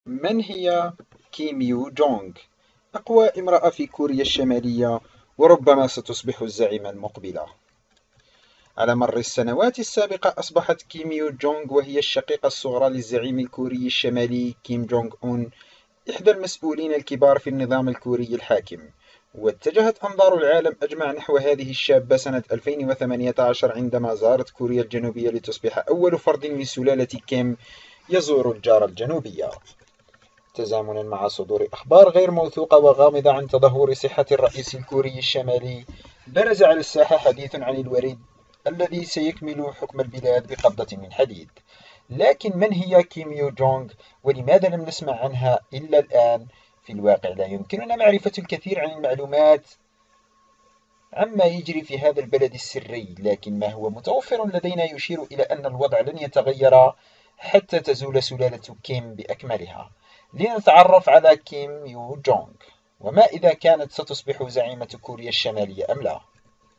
من هي كيم يو جونغ؟ أقوى امرأة في كوريا الشمالية، وربما ستصبح الزعيمة المقبلة. على مر السنوات السابقة أصبحت كيم يو جونغ وهي الشقيقة الصغرى للزعيم الكوري الشمالي كيم جونغ أون، إحدى المسؤولين الكبار في النظام الكوري الحاكم. واتجهت أنظار العالم أجمع نحو هذه الشابة سنة 2018 عندما زارت كوريا الجنوبية لتصبح أول فرد من سلالة كيم يزور الجارة الجنوبية. تزامنا مع صدور أخبار غير موثوقة وغامضة عن تدهور صحة الرئيس الكوري الشمالي، برز على الساحة حديث عن الوريد الذي سيكمل حكم البلاد بقبضة من حديد. لكن من هي كيم يو جونغ، ولماذا لم نسمع عنها إلا الآن؟ في الواقع لا يمكننا معرفة الكثير عن المعلومات عما يجري في هذا البلد السري، لكن ما هو متوفر لدينا يشير إلى أن الوضع لن يتغير حتى تزول سلالة كيم بأكملها. لنتعرف على كيم يو جونغ، وما إذا كانت ستصبح زعيمة كوريا الشمالية أم لا.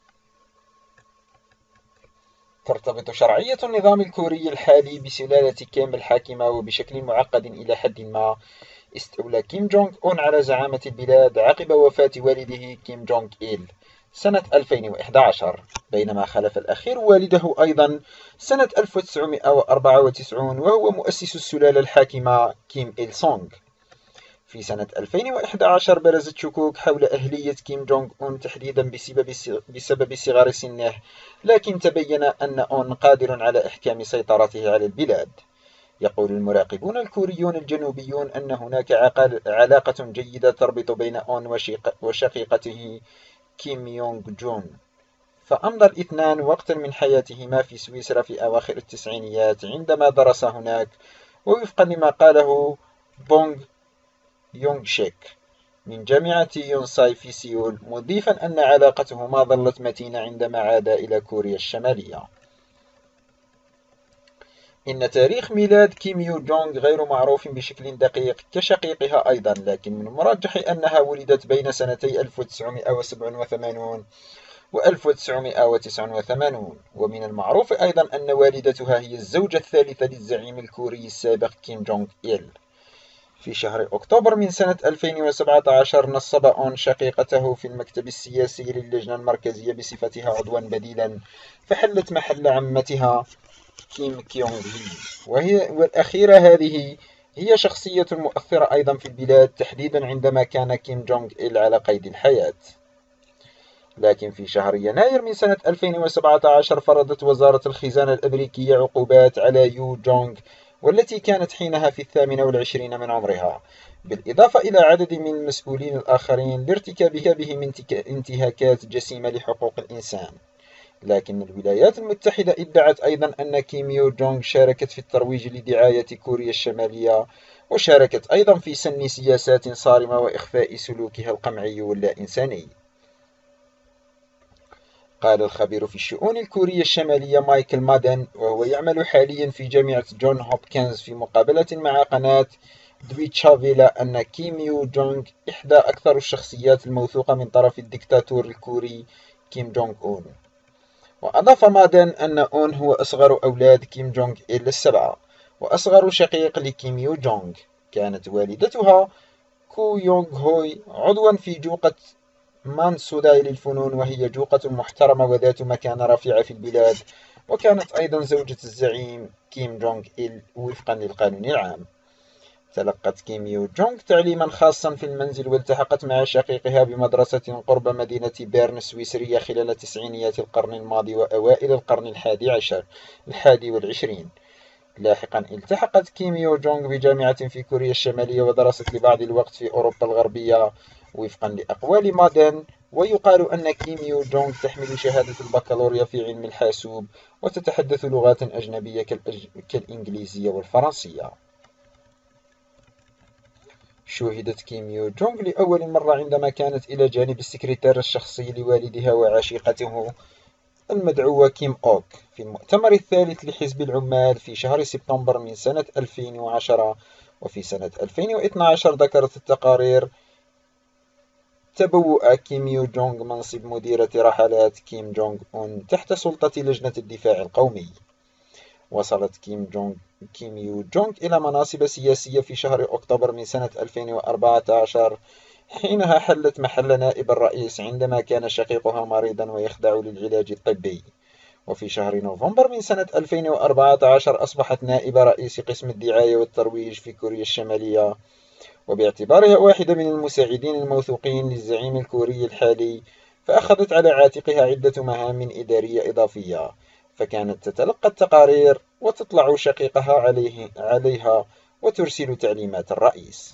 ترتبط شرعية النظام الكوري الحالي بسلالة كيم الحاكمة، وبشكل معقد إلى حد ما. استولى كيم جونغ أون على زعامة البلاد عقب وفاة والده كيم جونغ إيل سنة 2011، بينما خلف الأخير والده أيضا سنة 1994، وهو مؤسس السلالة الحاكمة كيم إل سونغ. في سنة 2011 برزت شكوك حول أهلية كيم جونغ أون تحديدا بسبب صغر سنه، لكن تبين أن أون قادر على إحكام سيطرته على البلاد. يقول المراقبون الكوريون الجنوبيون أن هناك علاقة جيدة تربط بين أون وشقيقته كيم يونغ جون، فأمضى الاثنان وقتا من حياتهما في سويسرا في أواخر التسعينيات عندما درس هناك، ووفقا لما قاله بونغ يونغ شيك من جامعة يونساي في سيول، مضيفا أن علاقتهما ظلت متينة عندما عادا إلى كوريا الشمالية. إن تاريخ ميلاد كيم يو جونغ غير معروف بشكل دقيق كشقيقها أيضا، لكن من المرجح أنها ولدت بين سنتي 1987 و 1989، ومن المعروف أيضا أن والدتها هي الزوجة الثالثة للزعيم الكوري السابق كيم جونغ إل. في شهر أكتوبر من سنة 2017 نصب أون شقيقته في المكتب السياسي للجنة المركزية بصفتها عضوا بديلا، فحلت محل عمتها كيم كيونغ هي، والأخيرة هذه هي شخصية مؤثرة أيضا في البلاد، تحديدا عندما كان كيم جونغ إل على قيد الحياة. لكن في شهر يناير من سنة 2017 فرضت وزارة الخزانة الأمريكية عقوبات على يو جونغ، والتي كانت حينها في 28 من عمرها، بالإضافة إلى عدد من المسؤولين الآخرين لارتكابها من انتهاكات جسيمة لحقوق الإنسان. لكن الولايات المتحدة ادعت أيضا أن كيم يو جونغ شاركت في الترويج لدعاية كوريا الشمالية، وشاركت أيضا في سن سياسات صارمة وإخفاء سلوكها القمعي واللا إنساني. قال الخبير في الشؤون الكورية الشمالية مايكل مادن، وهو يعمل حاليا في جامعة جون هوبكنز، في مقابلة مع قناة دويتشافيلا، أن كيم يو جونغ إحدى أكثر الشخصيات الموثوقة من طرف الدكتاتور الكوري كيم جونغ أون. وأضاف مادن أن أون هو أصغر أولاد كيم جونغ إل السبعة، وأصغر شقيق لكيم يو جونغ. كانت والدتها كو يونغ هوي عضوا في جوقة مانسوداي للفنون، وهي جوقة محترمة وذات مكانة رفيعة في البلاد، وكانت أيضا زوجة الزعيم كيم جونغ إل وفقا للقانون العام. تلقت كيم يو جونغ تعليما خاصا في المنزل، والتحقت مع شقيقها بمدرسة قرب مدينة بيرن السويسرية خلال تسعينيات القرن الماضي وأوائل القرن الحادي والعشرين. لاحقا التحقت كيم يو جونغ بجامعة في كوريا الشمالية، ودرست لبعض الوقت في أوروبا الغربية وفقا لأقوال مادن. ويقال أن كيم يو جونغ تحمل شهادة البكالوريا في علم الحاسوب، وتتحدث لغات أجنبية كالإنجليزية والفرنسية. شوهدت كيم يو جونغ لأول مرة عندما كانت إلى جانب السكرتير الشخصي لوالدها وعشيقته المدعوة كيم أوك في المؤتمر الثالث لحزب العمال في شهر سبتمبر من سنة 2010. وفي سنة 2012 ذكرت التقارير تبوء كيم يو جونغ منصب مديرة رحلات كيم جونغ أون تحت سلطة لجنة الدفاع القومي. وصلت كيم يو جونغ إلى مناصب سياسية في شهر أكتوبر من سنة 2014، حينها حلت محل نائب الرئيس عندما كان شقيقها مريضا ويخضع للعلاج الطبي. وفي شهر نوفمبر من سنة 2014 أصبحت نائب رئيس قسم الدعاية والترويج في كوريا الشمالية، وباعتبارها واحدة من المساعدين الموثوقين للزعيم الكوري الحالي، فأخذت على عاتقها عدة مهام إدارية إضافية، فكانت تتلقى التقارير وتطلع شقيقها عليها وترسل تعليمات الرئيس.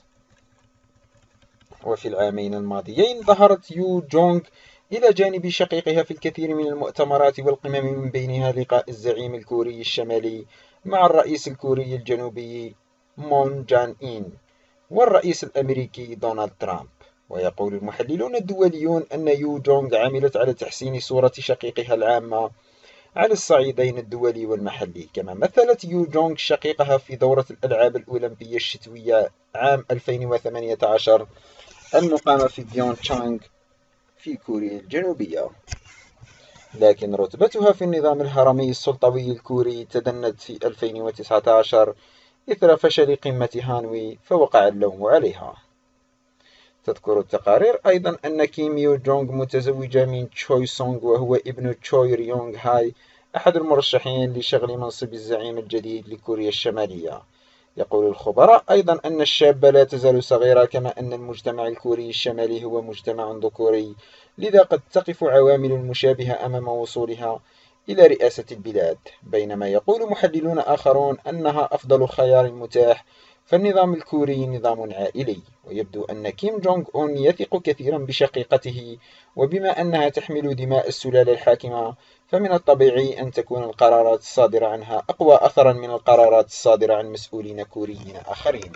وفي العامين الماضيين ظهرت يو جونغ إلى جانب شقيقها في الكثير من المؤتمرات والقمم، من بينها لقاء الزعيم الكوري الشمالي مع الرئيس الكوري الجنوبي مون جان إين والرئيس الأمريكي دونالد ترامب. ويقول المحللون الدوليون أن يو جونغ عملت على تحسين صورة شقيقها العامة على الصعيدين الدولي والمحلي، كما مثلت يو جونغ شقيقها في دورة الألعاب الأولمبية الشتوية عام 2018 المقامة في بيون تشانغ في كوريا الجنوبية. لكن رتبتها في النظام الهرمي السلطوي الكوري تدنت في 2019 إثر فشل قمة هانوي، فوقع اللوم عليها. تذكر التقارير أيضا أن كيم يو جونغ متزوجة من تشوي سونغ، وهو ابن تشوي ريونغ هاي، أحد المرشحين لشغل منصب الزعيم الجديد لكوريا الشمالية. يقول الخبراء أيضا أن الشابة لا تزال صغيرة، كما أن المجتمع الكوري الشمالي هو مجتمع ذكوري، لذا قد تقف عوامل مشابهة أمام وصولها إلى رئاسة البلاد. بينما يقول محللون آخرون أنها أفضل خيار متاح، فالنظام الكوري نظام عائلي، ويبدو أن كيم جونغ أون يثق كثيرا بشقيقته، وبما أنها تحمل دماء السلالة الحاكمة فمن الطبيعي أن تكون القرارات الصادرة عنها أقوى أثرا من القرارات الصادرة عن مسؤولين كوريين آخرين.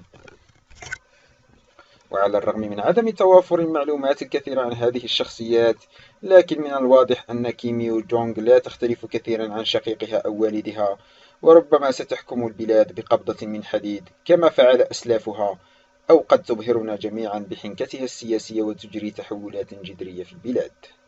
وعلى الرغم من عدم توافر المعلومات الكثيرة عن هذه الشخصيات، لكن من الواضح أن كيم يو جونغ لا تختلف كثيرا عن شقيقها أو والدها، وربما ستحكم البلاد بقبضة من حديد كما فعل أسلافها، أو قد تبهرنا جميعا بحنكتها السياسية وتجري تحولات جذرية في البلاد.